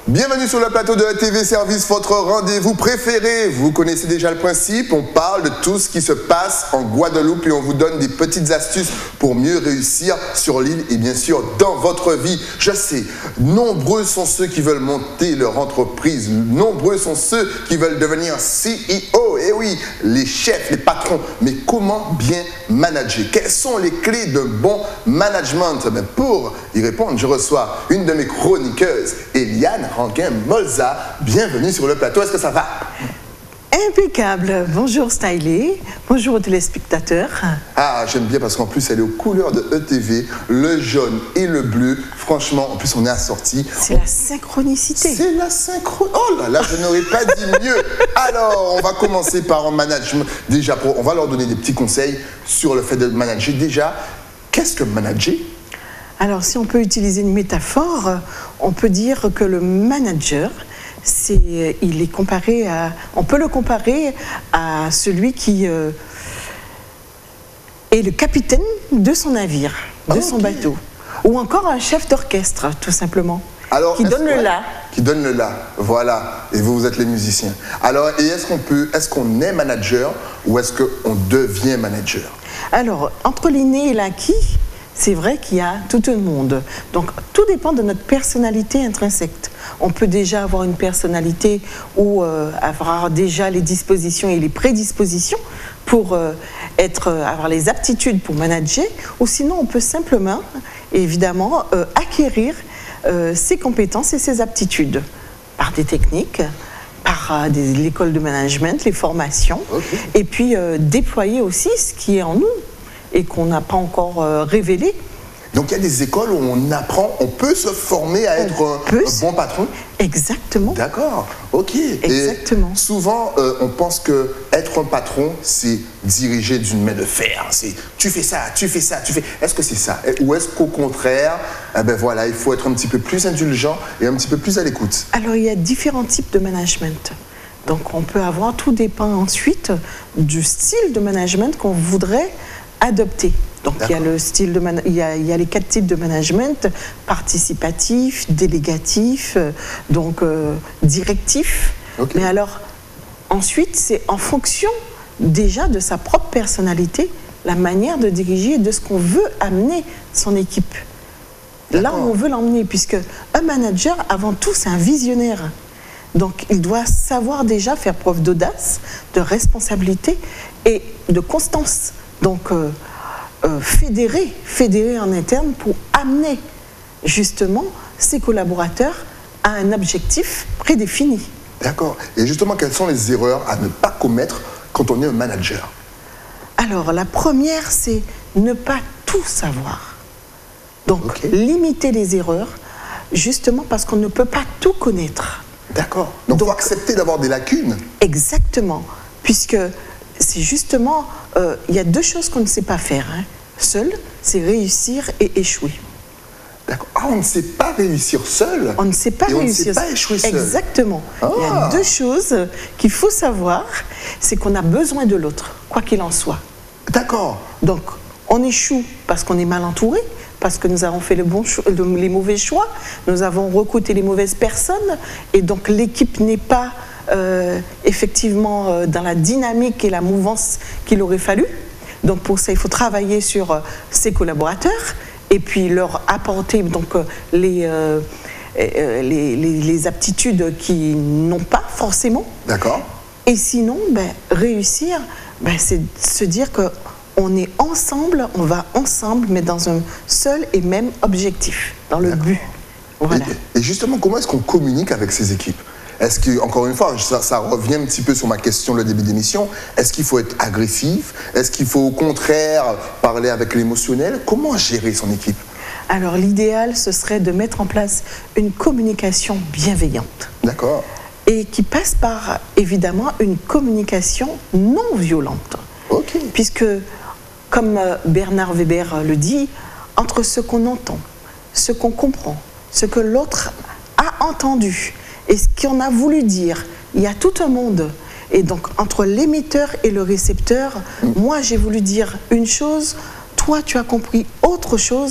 Bienvenue sur le plateau de la TV Service, votre rendez-vous préféré. Vous connaissez déjà le principe, on parle de tout ce qui se passe en Guadeloupe et on vous donne des petites astuces pour mieux réussir sur l'île et bien sûr dans votre vie. Je sais, nombreux sont ceux qui veulent monter leur entreprise, nombreux sont ceux qui veulent devenir CEO. Et oui, les chefs, les patrons, mais comment bien manager? Quelles sont les clés d'un bon management? Pour y répondre, je reçois une de mes chroniqueuses, Eliane Rankin-Molza. Bienvenue sur le plateau, est-ce que ça va? Impeccable. Bonjour Stylé, bonjour aux téléspectateurs. Ah, j'aime bien parce qu'en plus elle est aux couleurs de ETV, le jaune et le bleu. Franchement, en plus on est assortis. C'est la synchronicité. C'est la synchro... Oh là là, je n'aurais pas dit mieux. Alors, on va commencer par un management. Déjà, on va leur donner des petits conseils sur le fait de manager. Déjà, qu'est-ce que manager? Alors, si on peut utiliser une métaphore, on peut dire que le manager, il est comparé à, on peut le comparer à celui qui est le capitaine de son navire, de son bateau, ou encore un chef d'orchestre, tout simplement. Alors, qui donne le la. Qui donne le la, voilà. Et vous êtes les musiciens. Alors, et est-ce qu'on est manager ou est-ce qu'on devient manager? Alors, entre l'inné et l'acquis, c'est vrai qu'il y a tout un monde. Donc, tout dépend de notre personnalité intrinsèque. On peut déjà avoir une personnalité ou avoir déjà les dispositions et les prédispositions pour avoir les aptitudes pour manager, ou sinon on peut simplement, évidemment, acquérir ses compétences et ses aptitudes par des techniques, par l'école de management, les formations, et puis déployer aussi ce qui est en nous et qu'on n'a pas encore révélé. Donc il y a des écoles où on apprend, on peut se former à être un bon patron? Exactement. D'accord, ok. Exactement. Et souvent, on pense que être un patron, c'est diriger d'une main de fer. C'est tu fais ça, tu fais ça, tu fais... Est-ce que c'est ça? Ou est-ce qu'au contraire, ben voilà, il faut être un petit peu plus indulgent et un petit peu plus à l'écoute? Alors il y a différents types de management. Donc on peut avoir, tout dépend ensuite du style de management qu'on voudrait adopter. Donc il y a le style de il y a les 4 types de management: participatif, délégatif, donc directif. Mais alors ensuite c'est en fonction déjà de sa propre personnalité, la manière de diriger, de ce qu'on veut amener son équipe. Là où on veut l'emmener, puisque un manager avant tout c'est un visionnaire. Donc il doit savoir déjà faire preuve d'audace, de responsabilité et de constance. Donc fédérer en interne pour amener justement ses collaborateurs à un objectif prédéfini. D'accord. Et justement, quelles sont les erreurs à ne pas commettre quand on est un manager? Alors, la première, c'est ne pas tout savoir. Donc, limiter les erreurs, justement parce qu'on ne peut pas tout connaître. D'accord. Donc, il faut accepter d'avoir des lacunes. Exactement. Puisque c'est justement, il y a 2 choses qu'on ne sait pas faire. Seul, c'est réussir et échouer. D'accord. Ah, on ne sait pas réussir seul. On ne sait pas réussir. On ne sait pas échouer seul. Exactement. Il y a 2 choses qu'il faut savoir, c'est qu'on a besoin de l'autre, quoi qu'il en soit. D'accord. Donc, on échoue parce qu'on est mal entouré, parce que nous avons fait les mauvais choix, nous avons recruté les mauvaises personnes, et donc l'équipe n'est pas effectivement dans la dynamique et la mouvance qu'il aurait fallu. Donc pour ça, il faut travailler sur ses collaborateurs et puis leur apporter donc, les aptitudes qu'ils n'ont pas forcément. D'accord. Et sinon, réussir, c'est se dire qu'on est ensemble, on va ensemble, mais dans un seul et même objectif, dans le but. Voilà. Et justement, comment est-ce qu'on communique avec ces équipes? Est-ce que, encore une fois, ça revient un petit peu sur ma question le début d'émission, est-ce qu'il faut être agressif? Est-ce qu'il faut au contraire parler avec l'émotionnel? Comment gérer son équipe? Alors l'idéal, ce serait de mettre en place une communication bienveillante. D'accord. Et qui passe par, évidemment, une communication non violente. Ok. Puisque, comme Bernard Weber le dit, entre ce qu'on entend, ce qu'on comprend, ce que l'autre a entendu, et ce qu'on a voulu dire, il y a tout un monde. Et donc, entre l'émetteur et le récepteur, moi, j'ai voulu dire une chose, toi, tu as compris autre chose.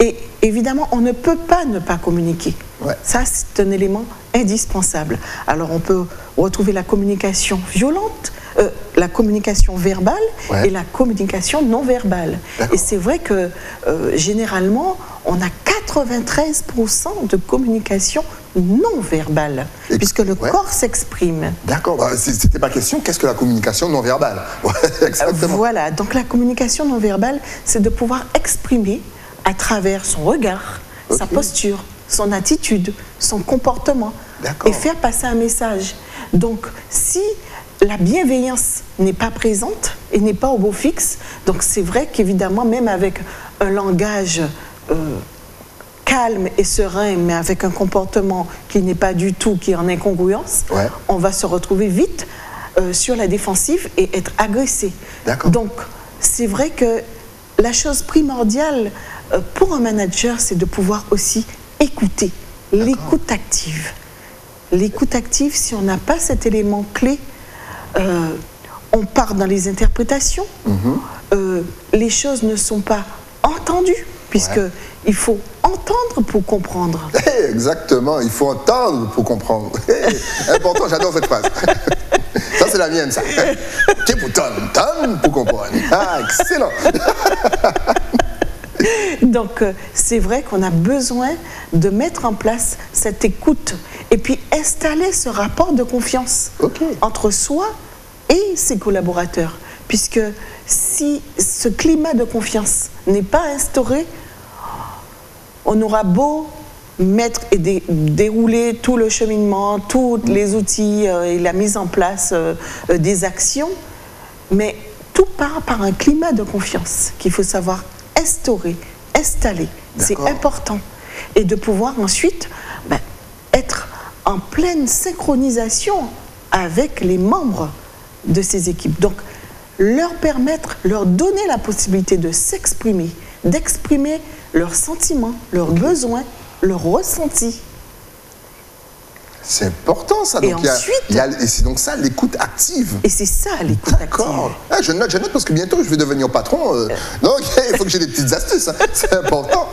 Et évidemment, on ne peut pas ne pas communiquer. Ouais. Ça, c'est un élément indispensable. Alors, on peut retrouver la communication violente, la communication verbale Ouais. et la communication non verbale. D'accord. Et c'est vrai que, généralement, on a 93% de communication non verbale, Et- puisque le ouais. corps s'exprime. D'accord, bah, c'était ma question. Qu'est-ce que la communication non verbale? Ouais, exactement. Voilà, donc la communication non verbale, c'est de pouvoir exprimer à travers son regard, sa Ok. posture, son attitude, son comportement, D'accord. et faire passer un message. Donc, si la bienveillance n'est pas présente et n'est pas au beau fixe, donc c'est vrai qu'évidemment, même avec un langage calme et serein, mais avec un comportement qui n'est pas du tout, qui est en incongruence, Ouais. on va se retrouver vite sur la défensive et être agressé. D'accord. Donc, c'est vrai que la chose primordiale pour un manager, c'est de pouvoir aussi écouter, l'écoute active. L'écoute active, si on n'a pas cet élément clé, on part dans les interprétations, les choses ne sont pas entendues, puisque Ouais. il faut entendre pour comprendre. Exactement, il faut entendre pour comprendre. Important, j'adore cette phrase. Ça, c'est la mienne, ça. Qui pour entendre pour comprendre. Ah, excellent. Donc, c'est vrai qu'on a besoin de mettre en place cette écoute et puis installer ce rapport de confiance Ok. entre soi et ses collaborateurs. Puisque si ce climat de confiance n'est pas instauré, on aura beau mettre et dérouler tout le cheminement, tous les outils et la mise en place des actions, mais tout part par un climat de confiance qu'il faut savoir instaurer, installer. C'est D'accord. important. Et de pouvoir ensuite être en pleine synchronisation avec les membres de ces équipes. Donc, leur permettre, leur donner la possibilité de s'exprimer, d'exprimer leurs sentiments, leurs besoins, leurs ressentis. C'est important, ça. Et Donc, ensuite- et c'est donc ça, l'écoute active. Et c'est ça l'écoute active. D'accord. Ah, je note parce que bientôt je vais devenir patron. Donc il faut que j'ai des petites astuces. Hein. C'est important.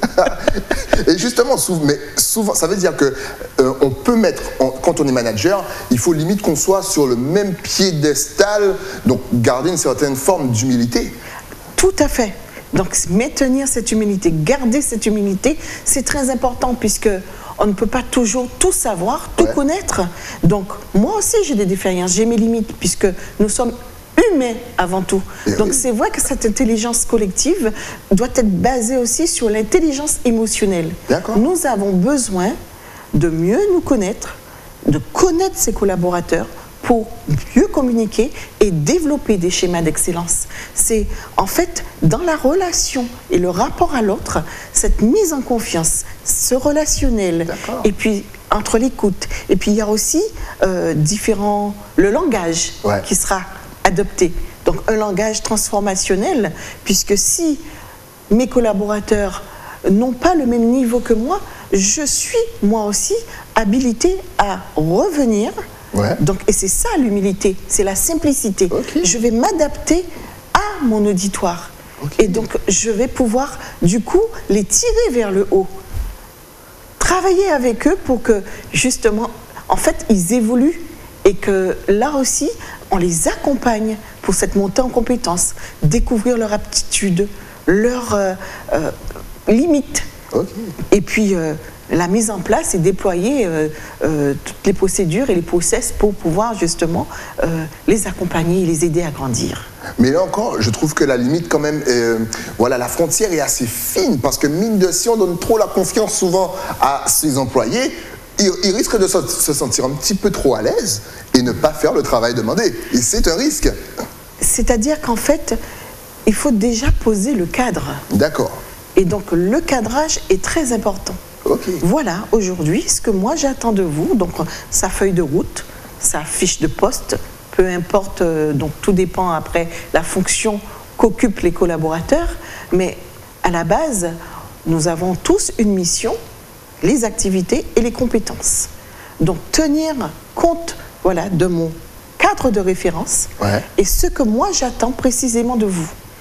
Et justement, souvent, ça veut dire que on peut mettre, quand on est manager, il faut limite qu'on soit sur le même piédestal, donc garder une certaine forme d'humilité. Tout à fait. Donc, maintenir cette humilité, garder cette humilité, c'est très important puisque on ne peut pas toujours tout savoir, tout Ouais. connaître. Donc, moi aussi, j'ai des défaillances, j'ai mes limites puisque nous sommes humains avant tout. Et Donc, oui. c'est vrai que cette intelligence collective doit être basée aussi sur l'intelligence émotionnelle. D'accord. Nous avons besoin de mieux nous connaître, de connaître ses collaborateurs pour mieux communiquer et développer des schémas d'excellence. C'est en fait dans la relation et le rapport à l'autre, cette mise en confiance, ce relationnel, D'accord. et puis entre l'écoute. Et puis il y a aussi le langage Ouais. qui sera adopté. Donc un langage transformationnel, puisque si mes collaborateurs n'ont pas le même niveau que moi, je suis moi aussi habilitée à revenir. Ouais. Donc, et c'est ça l'humilité, c'est la simplicité. Ok. Je vais m'adapter à mon auditoire. Ok. Et donc, je vais pouvoir, du coup, les tirer vers le haut. Travailler avec eux pour que, justement, en fait, ils évoluent et que là aussi, on les accompagne pour cette montée en compétences, découvrir leur aptitude, leurs limites. Ok. Et puis, la mise en place et déployer toutes les procédures et les process pour pouvoir justement les accompagner et les aider à grandir. Mais là encore, je trouve que la limite quand même, voilà, la frontière est assez fine parce que mine de si on donne trop la confiance souvent à ses employés, ils risquent de se sentir un petit peu trop à l'aise et ne pas faire le travail demandé. Et c'est un risque. C'est-à-dire qu'en fait, il faut déjà poser le cadre. D'accord. Et donc, le cadrage est très important. Ok. Voilà, aujourd'hui, ce que moi j'attends de vous, donc sa feuille de route, sa fiche de poste, peu importe, donc tout dépend après la fonction qu'occupent les collaborateurs, mais à la base, nous avons tous une mission, les activités et les compétences. Donc tenir compte, voilà, de mon cadre de référence Ouais. et ce que moi j'attends précisément de vous.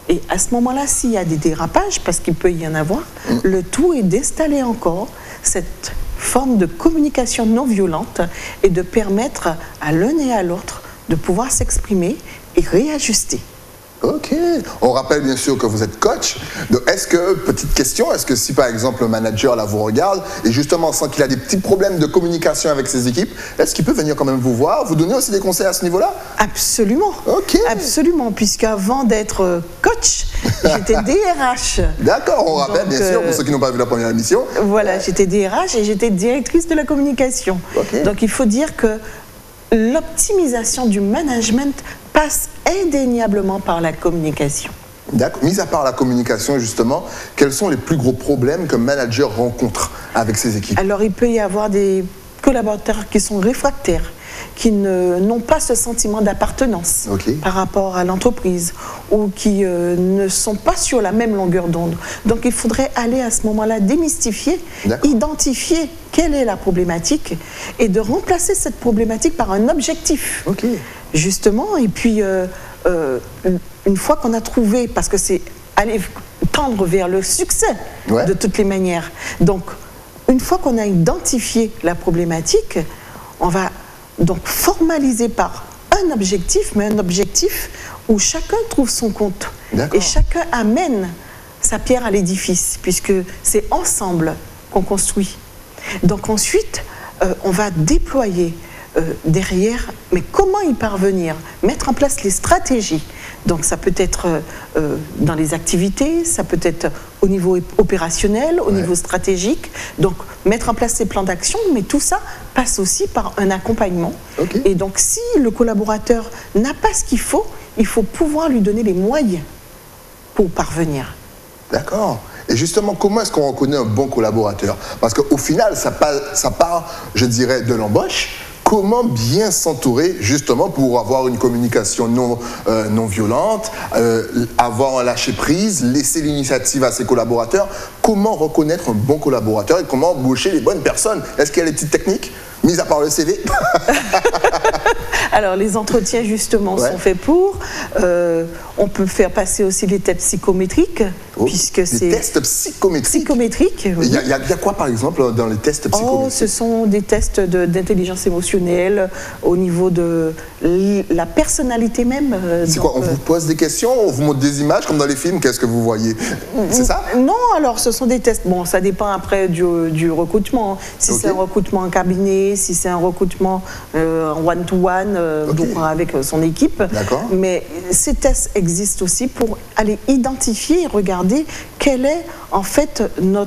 Et à ce moment-là, s'il y a des dérapages, parce qu'il peut y en avoir, le tout est d'installer encore cette forme de communication non violente et de permettre à l'un et à l'autre de pouvoir s'exprimer et réajuster. Ok. On rappelle bien sûr que vous êtes coach. Donc, petite question, est-ce que si par exemple un manager là vous regarde et justement sent qu'il a des petits problèmes de communication avec ses équipes, est-ce qu'il peut venir quand même vous voir, vous donner aussi des conseils à ce niveau-là? Absolument. Ok. Absolument, puisqu'avant d'être coach, j'étais DRH. D'accord, on rappelle bien sûr pour ceux qui n'ont pas vu la première émission. Voilà, j'étais DRH et j'étais directrice de la communication. Ok. Donc il faut dire que l'optimisation du management passe indéniablement par la communication. D'accord. Mis à part la communication, justement, quels sont les plus gros problèmes qu'un manager rencontre avec ses équipes? Alors, il peut y avoir des collaborateurs qui sont réfractaires, qui n'ont pas ce sentiment d'appartenance par rapport à l'entreprise ou qui ne sont pas sur la même longueur d'onde. Donc, il faudrait aller à ce moment-là démystifier, identifier quelle est la problématique et de remplacer cette problématique par un objectif. Justement, et puis une fois qu'on a trouvé, parce que c'est aller tendre vers le succès de toutes les manières. Donc, une fois qu'on a identifié la problématique, on va donc formaliser par un objectif, mais un objectif où chacun trouve son compte et chacun amène sa pierre à l'édifice, puisque c'est ensemble qu'on construit. Donc ensuite, on va déployer derrière, mais comment y parvenir? Mettre en place les stratégies. Donc ça peut être dans les activités, ça peut être au niveau opérationnel, au niveau stratégique. Donc mettre en place ces plans d'action, mais tout ça passe aussi par un accompagnement. Et donc si le collaborateur n'a pas ce qu'il faut, il faut pouvoir lui donner les moyens pour parvenir. D'accord. Et justement, comment est-ce qu'on reconnaît un bon collaborateur? Parce qu'au final, ça part, je dirais, de l'embauche. Comment bien s'entourer justement pour avoir une communication non violente, avoir un lâcher-prise, laisser l'initiative à ses collaborateurs? Comment reconnaître un bon collaborateur et comment embaucher les bonnes personnes? Est-ce qu'il y a des petites techniques, mis à part le CV? Alors, les entretiens, justement, sont faits pour. On peut faire passer aussi les tests psychométriques, puisque c'est... Des tests psychométriques? Il y a quoi, par exemple, dans les tests psychométriques? Ce sont des tests d'intelligence émotionnelle au niveau de la personnalité même. C'est quoi? On vous pose des questions, on vous montre des images, comme dans les films, qu'est-ce que vous voyez? C'est ça? Non, alors, ce sont des tests. Bon, ça dépend après du recrutement. Si c'est un recrutement en cabinet, si c'est un recrutement en one-to-one, avec son équipe. Mais ces tests existent aussi pour aller identifier et regarder quelle est en fait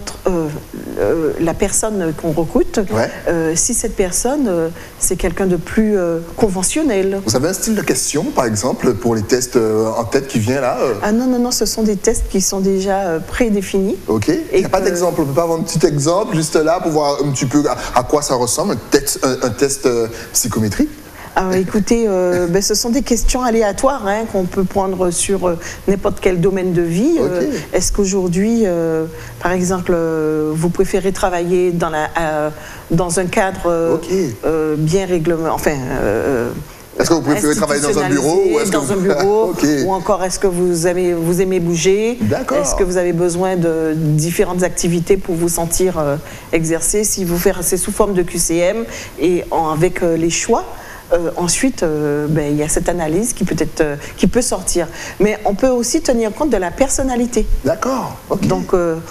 la personne qu'on recrute. Si cette personne, c'est quelqu'un de plus conventionnel. Vous avez un style de question, par exemple, pour les tests en tête qui vient là? Ah non, ce sont des tests qui sont déjà prédéfinis. Il n'y a pas d'exemple, on ne peut pas avoir un petit exemple juste là pour voir un petit peu à quoi ça ressemble, un test psychométrique? Écoutez, ce sont des questions aléatoires qu'on peut prendre sur n'importe quel domaine de vie. Est-ce qu'aujourd'hui, par exemple, vous préférez travailler dans un cadre bien réglementé, est-ce que vous préférez travailler dans un bureau ou encore est-ce que vous aimez bouger? Est-ce que vous avez besoin de différentes activités pour vous sentir exercer? Si vous faites, c'est sous forme de QCM et avec les choix. Ensuite, il y a cette analyse qui peut sortir. Mais on peut aussi tenir compte de la personnalité. Donc,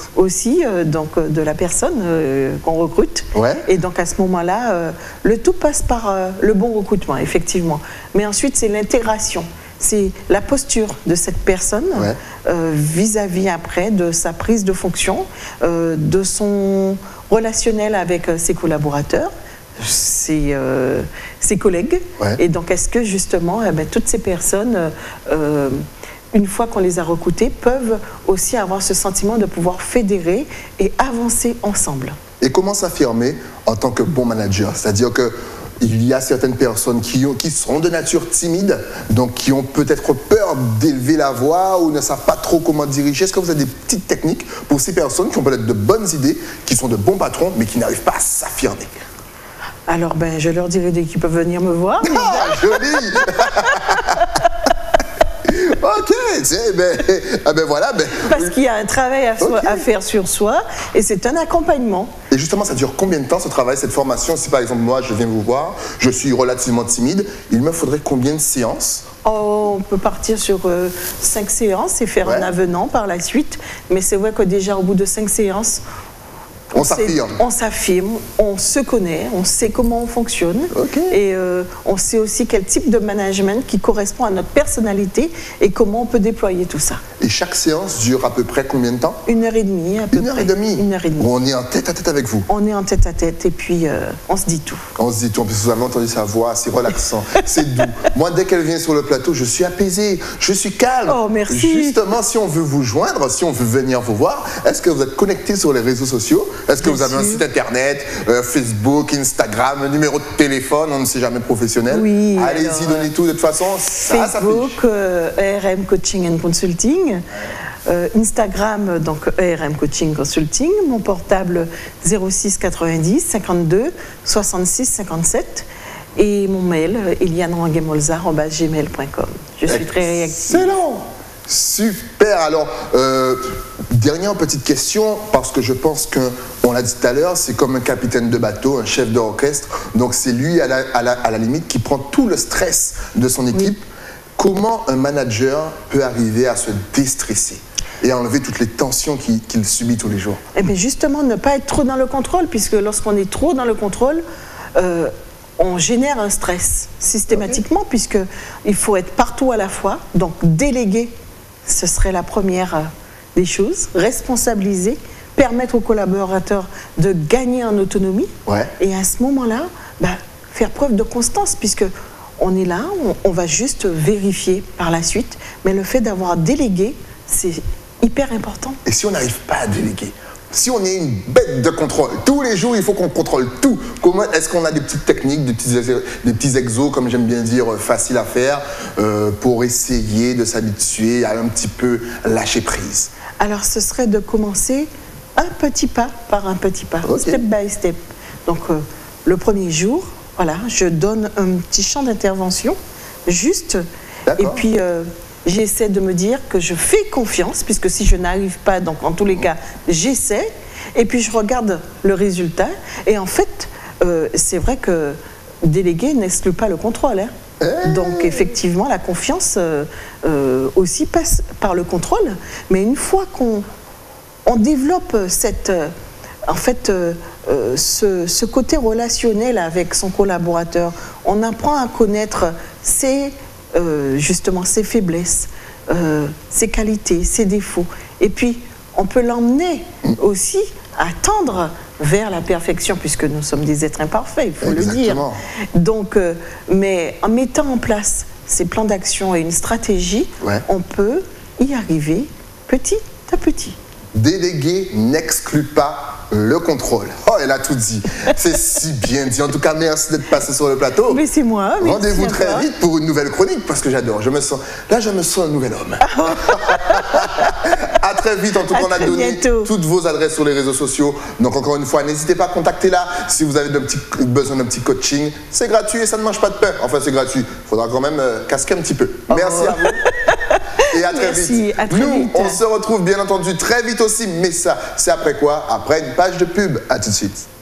de la personne qu'on recrute. Et donc, à ce moment-là, le tout passe par le bon recrutement, effectivement. Mais ensuite, c'est l'intégration. C'est la posture de cette personne vis-à-vis après de sa prise de fonction, de son relationnel avec ses collaborateurs, ses collègues. Et donc, est-ce que justement, toutes ces personnes, une fois qu'on les a recrutées, peuvent aussi avoir ce sentiment de pouvoir fédérer et avancer ensemble? Et comment s'affirmer en tant que bon manager? C'est-à-dire que il y a certaines personnes qui sont de nature timide, donc qui ont peut-être peur d'élever la voix ou ne savent pas trop comment diriger. Est-ce que vous avez des petites techniques pour ces personnes qui ont peut-être de bonnes idées, qui sont de bons patrons, mais qui n'arrivent pas à s'affirmer? Alors, je leur dirai dès qu'ils peuvent venir me voir. Ah, joli. Ok, voilà. Parce qu'il y a un travail à faire sur soi et c'est un accompagnement. Et justement, ça dure combien de temps ce travail, cette formation? Si par exemple moi je viens vous voir, je suis relativement timide, il me faudrait combien de séances? On peut partir sur 5 séances et faire un avenant par la suite. Mais c'est vrai que déjà au bout de 5 séances, on s'affirme, on se connaît, on sait comment on fonctionne et on sait aussi quel type de management qui correspond à notre personnalité et comment on peut déployer tout ça. Et chaque séance dure à peu près combien de temps? 1h30 à peu près. 1h30? 1h30. On est en tête à tête avec vous? On est en tête à tête et puis on se dit tout. On se dit tout, en plus vous avez entendu sa voix, c'est relaxant, c'est doux. Moi, dès qu'elle vient sur le plateau, je suis apaisé, je suis calme. Oh, merci. Justement, si on veut vous joindre, si on veut venir vous voir, est-ce que vous êtes connecté sur les réseaux sociaux? Est-ce que vous avez un site internet, Facebook, Instagram, un numéro de téléphone, on ne sait jamais professionnel? Oui. Allez-y, donnez tout, de toute façon. Facebook, ERM Coaching and Consulting. Instagram, donc ERM Coaching Consulting. Mon portable 06 90 52 66 57. Et mon mail, eliane-ranguemolza@gmail.com. Je suis très réactive. Excellent! Super. Alors, dernière petite question, parce que je pense qu'on l'a dit tout à l'heure, c'est comme un capitaine de bateau, un chef d'orchestre. Donc, c'est lui, à la limite, qui prend tout le stress de son équipe. Oui. Comment un manager peut arriver à se déstresser et à enlever toutes les tensions qu'il subit tous les jours? Eh bien, justement, ne pas être trop dans le contrôle, puisque lorsqu'on est trop dans le contrôle, on génère un stress systématiquement, puisqu'il faut être partout à la fois. Donc, déléguer, ce serait la première des choses. Responsabiliser, permettre aux collaborateurs de gagner en autonomie. Ouais. Et à ce moment-là, faire preuve de constance, puisque on est là, on va juste vérifier par la suite. Mais le fait d'avoir délégué, c'est hyper important. Et si on n'arrive pas à déléguer? Si on est une bête de contrôle, tous les jours, il faut qu'on contrôle tout. Comment est-ce qu'on a des petites techniques, des petits exos, comme j'aime bien dire, faciles à faire, pour essayer de s'habituer à un petit peu lâcher prise? Alors, ce serait de commencer un petit pas par un petit pas, step by step. Donc, le premier jour, voilà, je donne un petit champ d'intervention, juste, et puis j'essaie de me dire que je fais confiance, puisque si je n'arrive pas, donc en tous les cas, j'essaie, et puis je regarde le résultat. Et en fait, c'est vrai que déléguer n'exclut pas le contrôle. Donc effectivement, la confiance aussi passe par le contrôle. Mais une fois qu'on développe ce côté relationnel avec son collaborateur, on apprend à connaître justement ses faiblesses, ses qualités, ses défauts. Et puis, on peut l'emmener aussi à tendre vers la perfection, puisque nous sommes des êtres imparfaits, il faut le dire. Donc, mais en mettant en place ces plans d'action et une stratégie, on peut y arriver petit à petit. Déléguer n'exclut pas le contrôle. Oh, elle a tout dit. C'est si bien dit. En tout cas, merci d'être passé sur le plateau. Mais c'est moi. Rendez-vous très vite pour une nouvelle chronique, parce que j'adore. Je me sens un nouvel homme. À très vite. En tout cas, on a donné toutes vos adresses sur les réseaux sociaux. Donc, encore une fois, n'hésitez pas à contacter là si vous avez besoin d'un petit coaching. C'est gratuit et ça ne mange pas de pain. Enfin, c'est gratuit. Il faudra quand même casquer un petit peu. Merci à vous. Et à très vite. Nous, on se retrouve bien entendu très vite aussi. Mais ça, c'est après quoi? Après une page de pub. À tout de suite.